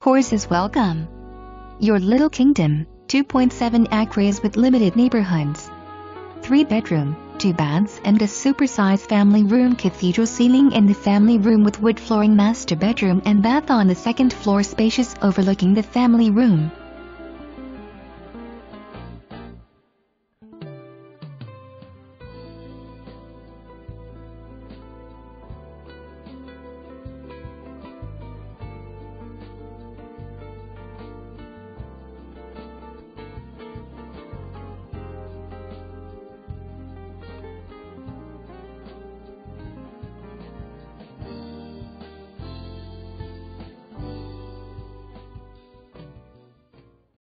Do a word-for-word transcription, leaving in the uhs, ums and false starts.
Horses welcome. Your little kingdom, two point seven acres with limited neighborhoods. three bedroom, two baths and a supersized family room, cathedral ceiling in the family room with wood flooring, master bedroom and bath on the second floor, spacious overlooking the family room.